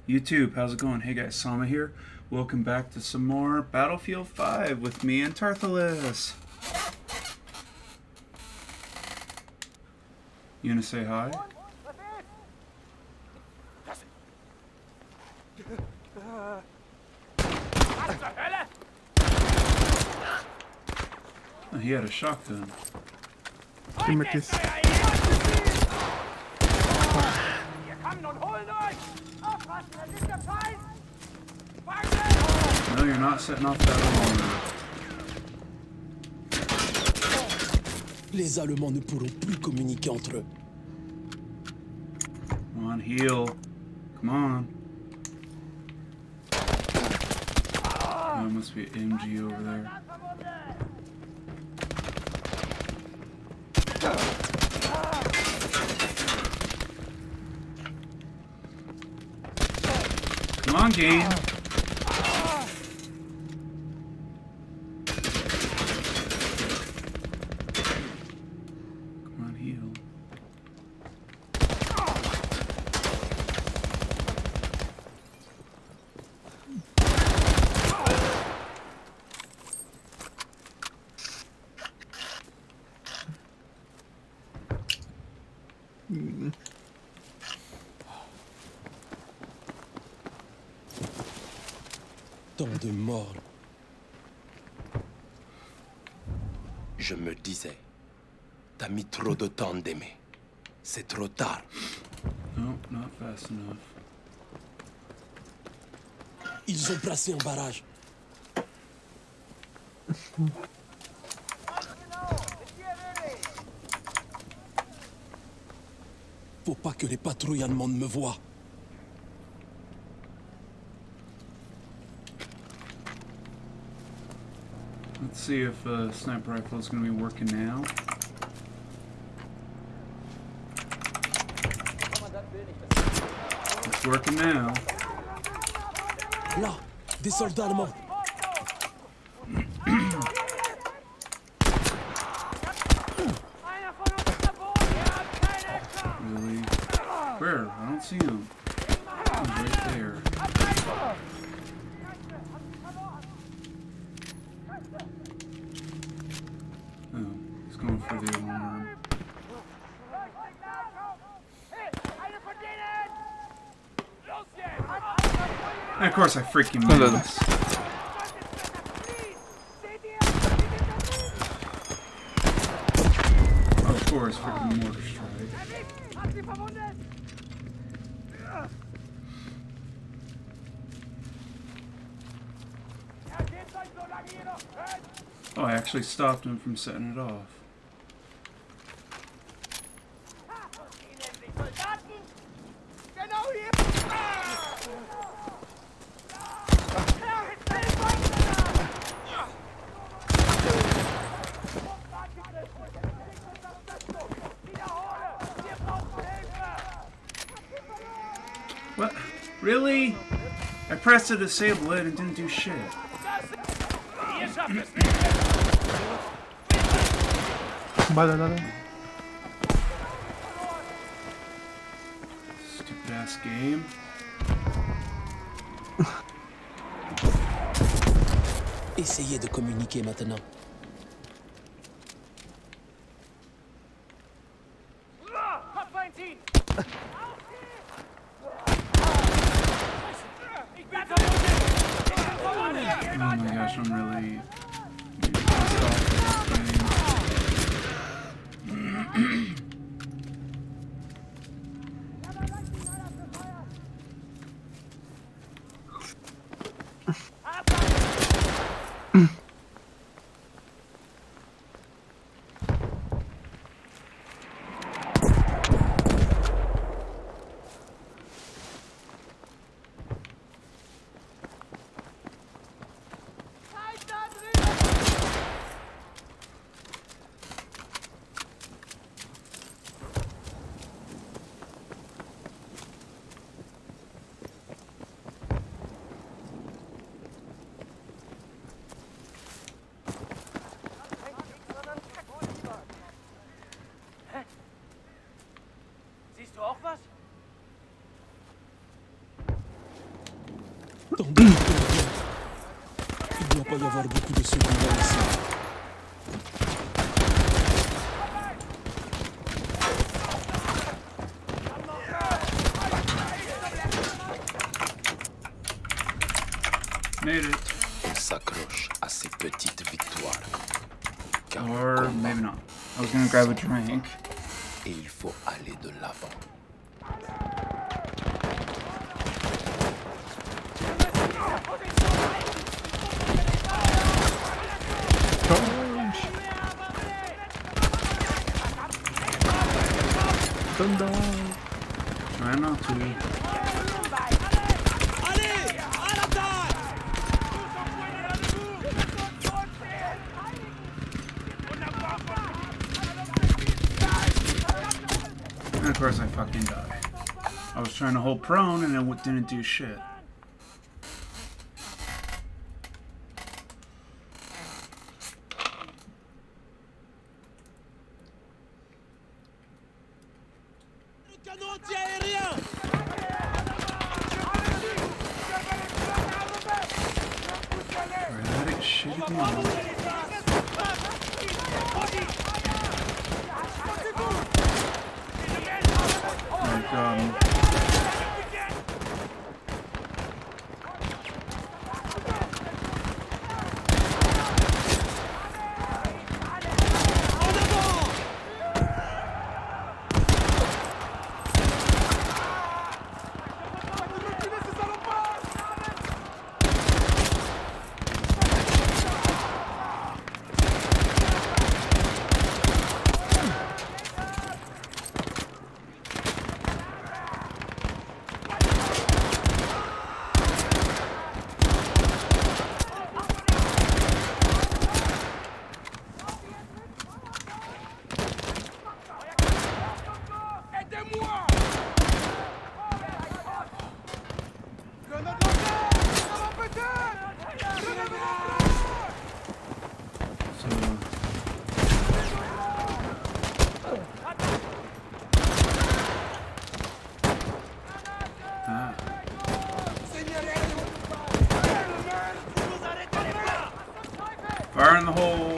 YouTube, how's it going? Hey guys, Sama here. Welcome back to some more Battlefield 5 with me and Tarthalis. You gonna say hi? Oh, he had a shotgun. No, you're not setting off that alarm. Les Allemands ne pourront plus communiquer entre eux. Come on, heal. Come on. Oh, there must be an MG over there. Come on, game. Come on, heal. Tant de morts. Je me disais, t'as mis trop de temps d'aimer. C'est trop tard. No, not fast enough. Ils ont placé un barrage. Faut pas que les patrouilles allemandes me voient. Let's see if sniper rifle is going to be working now. It's working now. Là, des soldats allemands. Really? Where? I don't see him. He's right there. Oh, he's going for the alarm. And of course I freaking missed. Of course, freaking mortar strike. Oh, I actually stopped him from setting it off. What? Really? I pressed to disable it and didn't do shit. Stupid ass game. Essayez de communiquer maintenant. Oh my gosh, I'm really pissed off with this game. Tendez, il ne doit pas y avoir beaucoup de secondaires ici. Made it. On s'accroche à ces petites victoires. Car Or maybe not. I was gonna grab a drink. et il faut aller de l'avant. Try not to. And of course I fucking die. I was trying to hold prone and it didn't do shit. Dramatic shit again. Like, fire in the hole.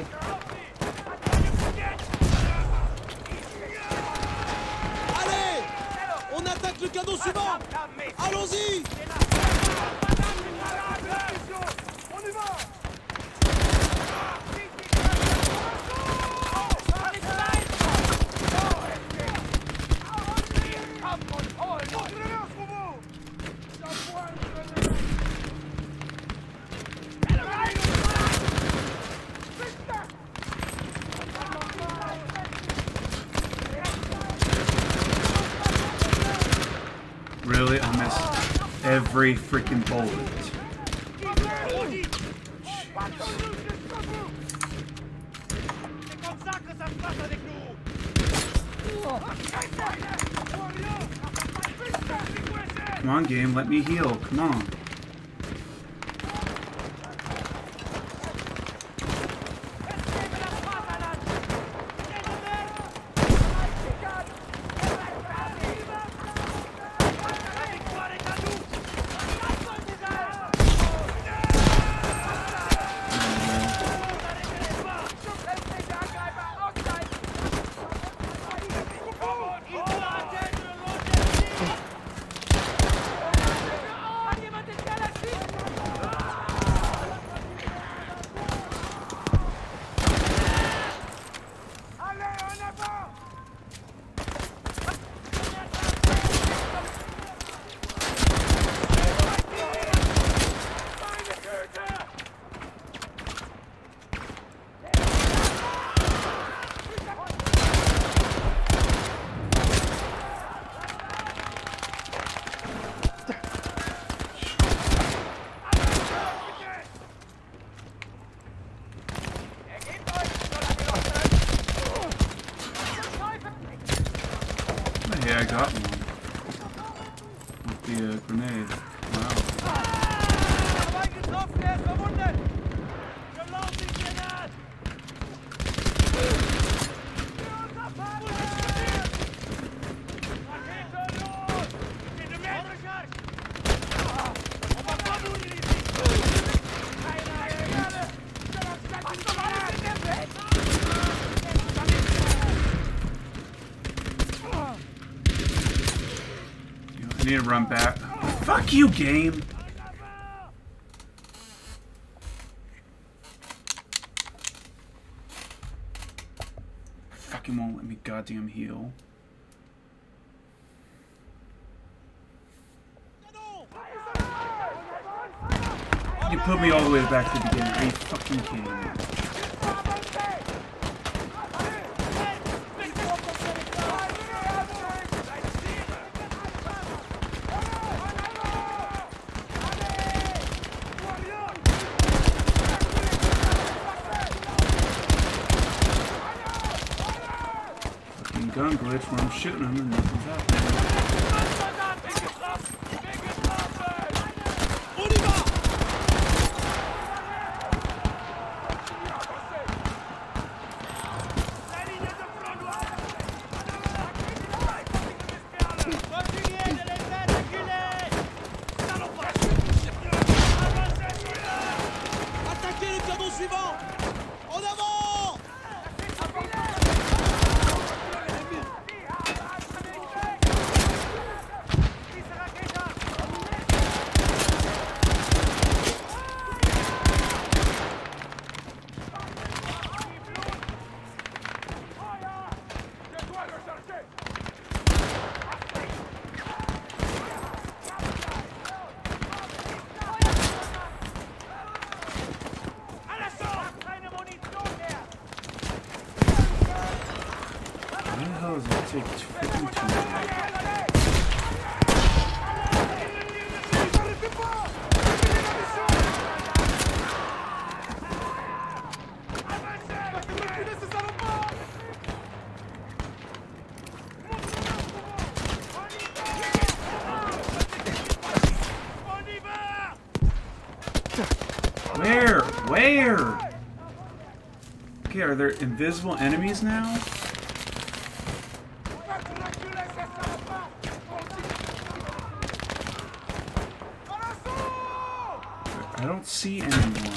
Allez, on attaque le cadeau suivant. Allons-y. On y va. Really? I missed every freaking bullet. Come on, game, let me heal. Come on. Yeah, I got one. With the grenade. Wow. I need to run back. Fuck you, game! Fucking won't let me goddamn heal. You put me all the way back to the beginning. Are you fucking kidding me? Fucking gun glitch where I'm shooting him and nothing's happening. Where? Okay, are there invisible enemies now? I don't see anyone.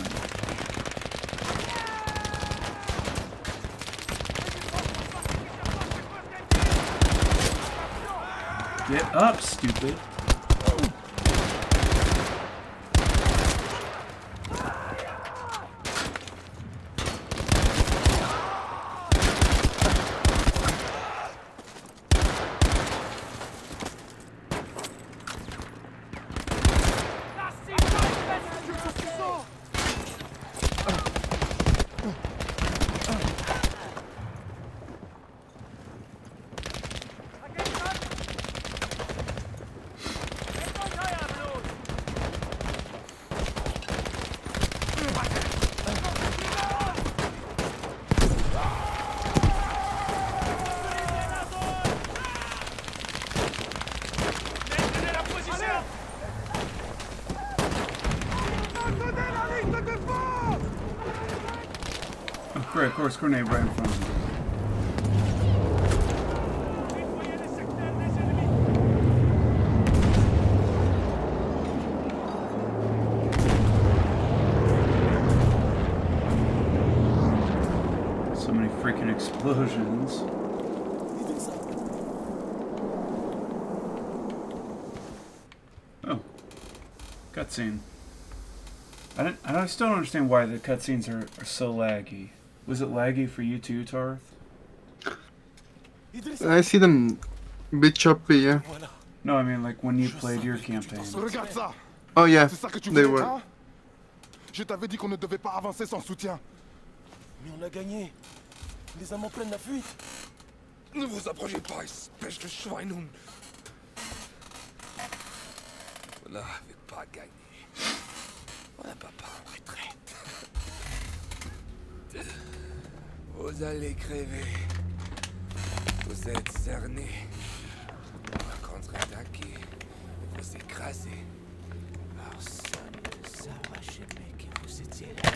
Get up, stupid. Of course, grenade right in front of me. So many freaking explosions. Oh, cutscene. I still don't understand why the cutscenes are so laggy. Was it laggy for you too, Tarth? I see them a bit choppy, yeah. No, I mean like when you played your campaign. Regarde ça. Oh yeah, C'est ça que tu they voulais, were. hein? Je t'avais dit qu'on ne devait pas avancer sans soutien. Mais on a gagné. Les Allemands prennent la fuite. Ne vous approchez pas, espèce de Schweinhund. On n'avait pas gagné. On n'a pas en retraite. Vous allez crever. Vous êtes cernés. On va contre-attaquer et vous écraser. Personne ne saura jamais que vous étiez là.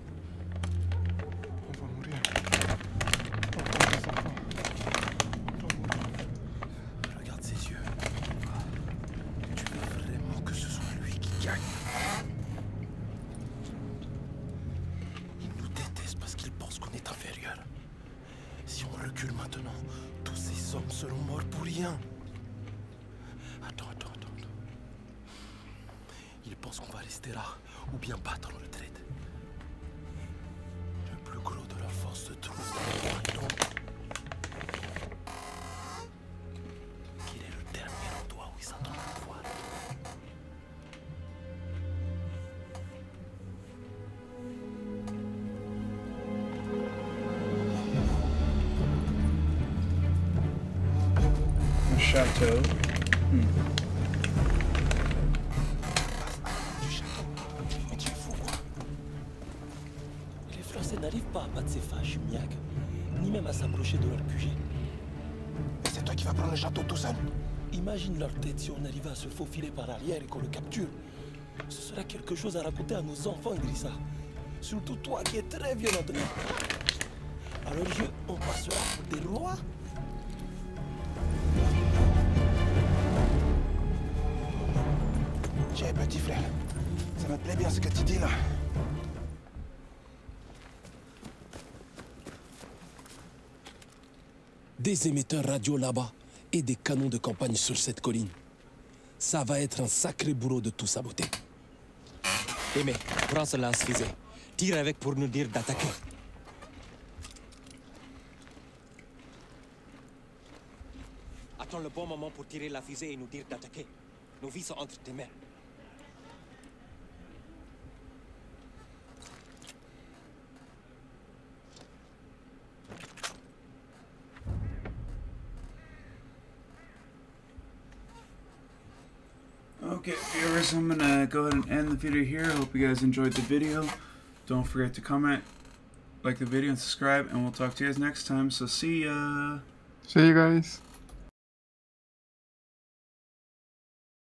On va mourir. On va mourir, les enfants. On va mourir. Regarde ses yeux. Tu veux vraiment que ce soit lui qui gagne? Il nous déteste parce qu'il pense qu'on est inférieur. Si on recule maintenant, tous ces hommes seront morts pour rien. Attends. Ils pensent qu'on va rester là ou bien battre en retraite. Le plus gros de leur force se trouve dans le royaume. Qu'il est le dernier endroit où ils s'attendent à pouvoir. Un château. Du château. Mais tu es fou, quoi. Les Français n'arrivent pas à battre ces fâches miaques, ni même à s'approcher de leur QG. Et c'est toi qui vas prendre le château tout seul? Imagine leur tête si on arrivait à se faufiler par arrière et qu'on le capture. Ce sera quelque chose à raconter à nos enfants, Idrissa. Surtout toi qui es très violent. À leur yeux, on passera pour des rois. Tiens, petit frère, ça me plaît bien ce que tu dis là. Des émetteurs radio là-bas et des canons de campagne sur cette colline. Ça va être un sacré boulot de tout saboter. Aimé, prends ce lance-fusée. Tire avec pour nous dire d'attaquer. Attends le bon moment pour tirer la fusée et nous dire d'attaquer. Nos vies sont entre tes mains. Okay, viewers, I'm gonna go ahead and end the video here. I hope you guys enjoyed the video. Don't forget to comment, like the video, and subscribe, and we'll talk to you guys next time. So see ya! See you guys.